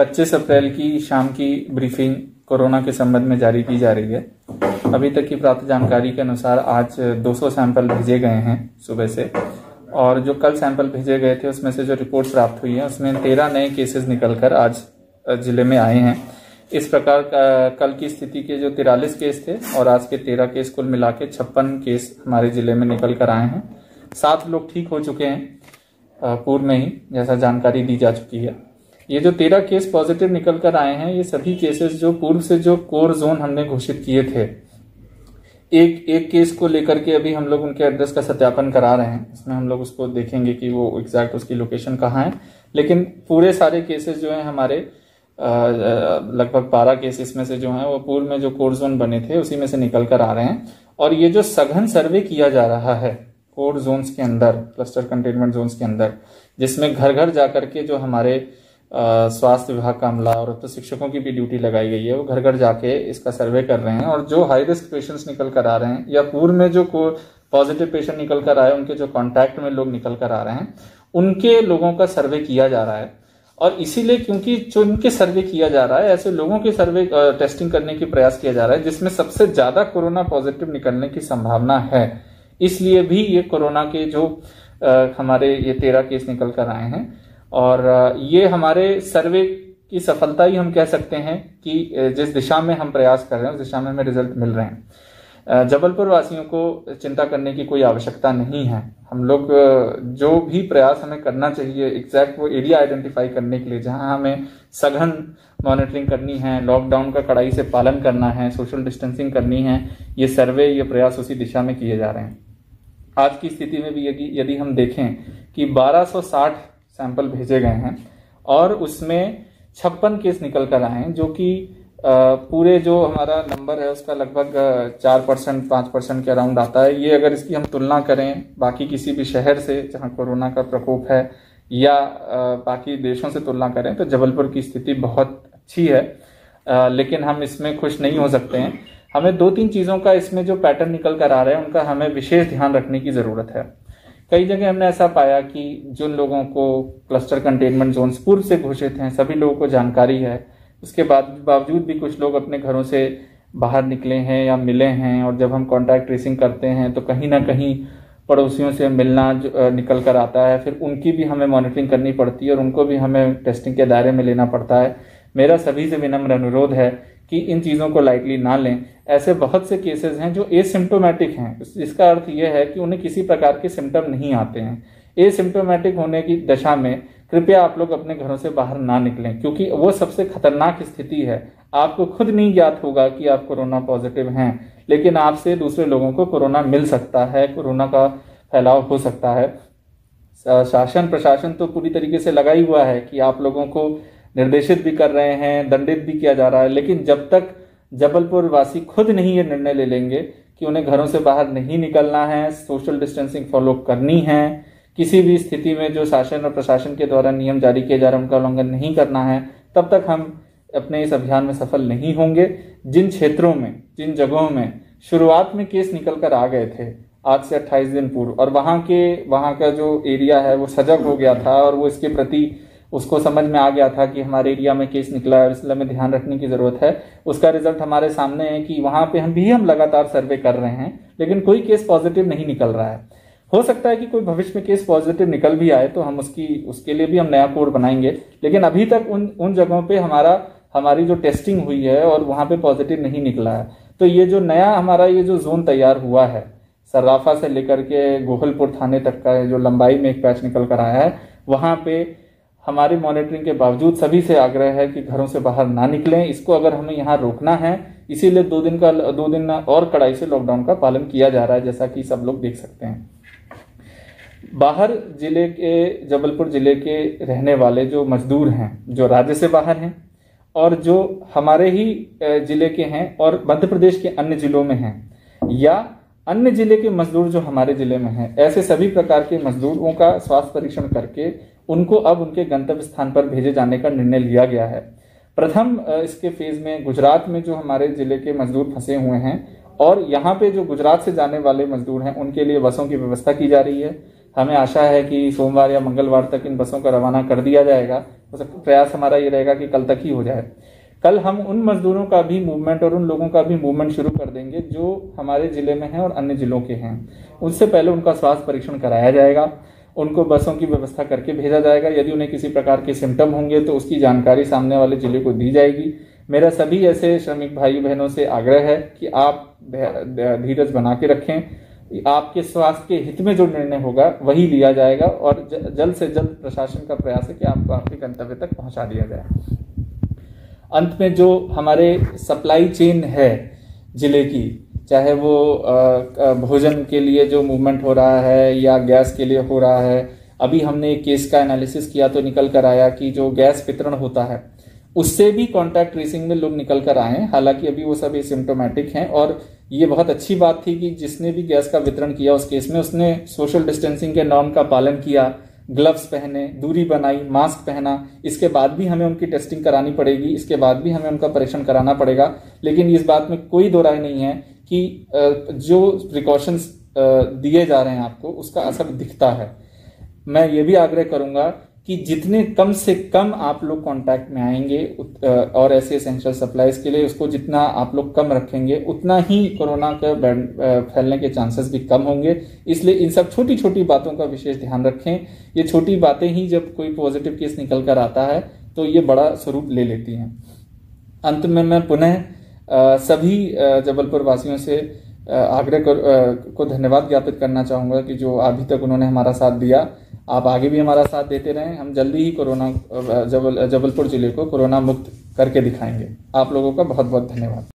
25 अप्रैल की शाम की ब्रीफिंग कोरोना के संबंध में जारी की जा रही है। अभी तक की प्राप्त जानकारी के अनुसार आज 200 सैंपल भेजे गए हैं सुबह से, और जो कल सैंपल भेजे गए थे उसमें से जो रिपोर्ट प्राप्त हुई है उसमें 13 नए केसेस निकलकर आज जिले में आए हैं। इस प्रकार कल की स्थिति के जो 43 केस थे और आज के 13 केस, कुल मिला के 56 केस हमारे जिले में निकल कर आए हैं। 7 लोग ठीक हो चुके हैं पूर्व में ही, जैसा जानकारी दी जा चुकी है। ये जो 13 केस पॉजिटिव निकल कर आए हैं, ये सभी केसेस जो पूर्व से जो कोर जोन हमने घोषित किए थे, एक केस को लेकर के अभी हम लोग उनके एड्रेस का सत्यापन करा रहे हैं। इसमें हम लोग उसको देखेंगे कि वो एग्जैक्ट उसकी लोकेशन कहाँ है, लेकिन पूरे सारे केसेस जो हैं हमारे लगभग 12 केसेस में से जो हैं वो पूर्व में जो कोर जोन बने थे उसी में से निकल कर आ रहे हैं। और ये जो सघन सर्वे किया जा रहा है कोर जोन्स के अंदर, क्लस्टर कंटेनमेंट जोन्स के अंदर, जिसमें घर घर जाकर के जो हमारे स्वास्थ्य विभाग का अमला और तो शिक्षकों की भी ड्यूटी लगाई गई है, वो घर घर जाके इसका सर्वे कर रहे हैं। और जो हाई रिस्क पेशेंट्स निकल कर आ रहे हैं या पूर्व में जो पॉजिटिव पेशेंट निकल कर आए, उनके जो कॉन्टैक्ट में लोग निकल कर आ रहे हैं, उनके लोगों का सर्वे किया जा रहा है। और इसीलिए क्योंकि जो इनके सर्वे किया जा रहा है, ऐसे लोगों के सर्वे टेस्टिंग करने की प्रयास किया जा रहा है जिसमें सबसे ज्यादा कोरोना पॉजिटिव निकलने की संभावना है। इसलिए भी ये कोरोना के जो हमारे ये 13 केस निकल कर आए हैं, और ये हमारे सर्वे की सफलता ही हम कह सकते हैं कि जिस दिशा में हम प्रयास कर रहे हैं उस दिशा में हमें रिजल्ट मिल रहे हैं। जबलपुर वासियों को चिंता करने की कोई आवश्यकता नहीं है। हम लोग जो भी प्रयास हमें करना चाहिए एग्जैक्ट वो एरिया आइडेंटिफाई करने के लिए, जहां हमें सघन मॉनिटरिंग करनी है, लॉकडाउन का कड़ाई से पालन करना है, सोशल डिस्टेंसिंग करनी है, ये सर्वे, ये प्रयास उसी दिशा में किए जा रहे हैं। आज की स्थिति में भी यदि हम देखें कि 1260 सैंपल भेजे गए हैं और उसमें 56 केस निकल कर आए हैं, जो कि पूरे जो हमारा नंबर है उसका लगभग 4% 5% के अराउंड आता है। ये अगर इसकी हम तुलना करें बाकी किसी भी शहर से जहां कोरोना का प्रकोप है या बाकी देशों से तुलना करें तो जबलपुर की स्थिति बहुत अच्छी है, लेकिन हम इसमें खुश नहीं हो सकते हैं। हमें 2-3 चीज़ों का इसमें जो पैटर्न निकल कर आ रहे हैं उनका हमें विशेष ध्यान रखने की ज़रूरत है। कई जगह हमने ऐसा पाया कि जिन लोगों को क्लस्टर कंटेनमेंट जोन पूर्व से घोषित हैं, सभी लोगों को जानकारी है, उसके बावजूद भी कुछ लोग अपने घरों से बाहर निकले हैं या मिले हैं, और जब हम कॉन्टैक्ट ट्रेसिंग करते हैं तो कहीं ना कहीं पड़ोसियों से मिलना निकल कर आता है। फिर उनकी भी हमें मॉनिटरिंग करनी पड़ती है और उनको भी हमें टेस्टिंग के दायरे में लेना पड़ता है। मेरा सभी से विनम्र अनुरोध है कि इन चीज़ों को लाइटली ना लें। ऐसे बहुत से केसेस हैं जो एसिम्टोमेटिक हैं, इसका अर्थ यह है कि उन्हें किसी प्रकार के सिम्टम नहीं आते हैं। एसिम्टोमेटिक होने की दशा में कृपया आप लोग अपने घरों से बाहर ना निकलें, क्योंकि वो सबसे खतरनाक स्थिति है। आपको खुद नहीं ज्ञात होगा कि आप कोरोना पॉजिटिव हैं, लेकिन आपसे दूसरे लोगों को कोरोना मिल सकता है, कोरोना का फैलाव हो सकता है। शासन प्रशासन तो पूरी तरीके से लगा ही हुआ है कि आप लोगों को निर्देशित भी कर रहे हैं, दंडित भी किया जा रहा है, लेकिन जब तक जबलपुर वासी खुद नहीं ये निर्णय ले लेंगे कि उन्हें घरों से बाहर नहीं निकलना है, सोशल डिस्टेंसिंग फॉलो करनी है, किसी भी स्थिति में जो शासन और प्रशासन के द्वारा नियम जारी किए जा रहे हैं उनका उल्लंघन नहीं करना है, तब तक हम अपने इस अभियान में सफल नहीं होंगे। जिन क्षेत्रों में, जिन जगहों में शुरुआत में केस निकल कर आ गए थे आज से 28 दिन पूर्व, और वहाँ का जो एरिया है वो सजग हो गया था और वो इसके प्रति उसको समझ में आ गया था कि हमारे एरिया में केस निकला है, इसलिए हमें ध्यान रखने की जरूरत है। उसका रिजल्ट हमारे सामने है कि वहां पे हम लगातार सर्वे कर रहे हैं, लेकिन कोई केस पॉजिटिव नहीं निकल रहा है। हो सकता है कि कोई भविष्य में केस पॉजिटिव निकल भी आए तो हम उसके लिए भी हम नया कोड बनाएंगे, लेकिन अभी तक उन जगहों पे हमारी जो टेस्टिंग हुई है और वहां पे पॉजिटिव नहीं निकला है। तो ये जो नया हमारा ये जो जोन तैयार हुआ है, सर्राफा से लेकर के गोहलपुर थाने तक का जो लंबाई में एक पैच निकल कर आया है, वहां पे हमारी मॉनिटरिंग के बावजूद सभी से आग्रह है कि घरों से बाहर ना निकलें। इसको अगर हमें यहाँ रोकना है, इसीलिए 2 दिन और कड़ाई से लॉकडाउन का पालन किया जा रहा है, जैसा कि सब लोग देख सकते हैं। बाहर जिले के, जबलपुर जिले के रहने वाले जो मजदूर हैं, जो राज्य से बाहर हैं और जो हमारे ही जिले के हैं और मध्य प्रदेश के अन्य जिलों में हैं, या अन्य जिले के मजदूर जो हमारे जिले में हैं, ऐसे सभी प्रकार के मजदूरों का स्वास्थ्य परीक्षण करके उनको अब उनके गंतव्य स्थान पर भेजे जाने का निर्णय लिया गया है। प्रथम इसके फेज में गुजरात में जो हमारे जिले के मजदूर फंसे हुए हैं और यहाँ पे जो गुजरात से जाने वाले मजदूर हैं उनके लिए बसों की व्यवस्था की जा रही है। हमें आशा है कि सोमवार या मंगलवार तक इन बसों को रवाना कर दिया जाएगा प्रयास हमारा ये रहेगा कि कल तक ही हो जाए। कल हम उन मजदूरों का भी मूवमेंट और उन लोगों का भी मूवमेंट शुरू कर देंगे जो हमारे जिले में हैं और अन्य जिलों के हैं। उससे पहले उनका स्वास्थ्य परीक्षण कराया जाएगा, उनको बसों की व्यवस्था करके भेजा जाएगा। यदि उन्हें किसी प्रकार के सिम्टम होंगे तो उसकी जानकारी सामने वाले जिले को दी जाएगी। मेरा सभी ऐसे श्रमिक भाई बहनों से आग्रह है कि आप धीरज बना के रखें। आपके स्वास्थ्य के हित में जो निर्णय होगा वही लिया जाएगा और जल्द से जल्द प्रशासन का प्रयास है कि आपको आपके गंतव्य तक पहुंचा दिया जाए। अंत में जो हमारे सप्लाई चेन है जिले की, चाहे वो भोजन के लिए जो मूवमेंट हो रहा है या गैस के लिए हो रहा है, अभी हमने एक केस का एनालिसिस किया तो निकल कर आया कि जो गैस वितरण होता है उससे भी कॉन्टैक्ट ट्रेसिंग में लोग निकल कर आए हैं। हालांकि अभी वो सभी सिम्टोमेटिक हैं और ये बहुत अच्छी बात थी कि जिसने भी गैस का वितरण किया उस केस में उसने सोशल डिस्टेंसिंग के नॉर्म का पालन किया, ग्लव्स पहने, दूरी बनाई, मास्क पहना। इसके बाद भी हमें उनकी टेस्टिंग करानी पड़ेगी, इसके बाद भी हमें उनका परीक्षण कराना पड़ेगा। लेकिन इस बात में कोई दो राय नहीं है कि जो प्रिकॉशंस दिए जा रहे हैं आपको उसका असर दिखता है। मैं ये भी आग्रह करूंगा कि जितने कम से कम आप लोग कांटेक्ट में आएंगे और ऐसे एसेंशियल सप्लाईज के लिए उसको जितना आप लोग कम रखेंगे उतना ही कोरोना का फैलने के चांसेस भी कम होंगे। इसलिए इन सब छोटी छोटी बातों का विशेष ध्यान रखें। ये छोटी बातें ही जब कोई पॉजिटिव केस निकल कर आता है तो ये बड़ा स्वरूप ले लेती हैं। अंत में मैं पुनः सभी जबलपुर वासियों से आग्रह को धन्यवाद ज्ञापित करना चाहूँगा कि जो अभी तक उन्होंने हमारा साथ दिया। आप आगे भी हमारा साथ देते रहें। हम जल्दी ही जबलपुर जिले को कोरोना मुक्त करके दिखाएंगे। आप लोगों का बहुत बहुत धन्यवाद।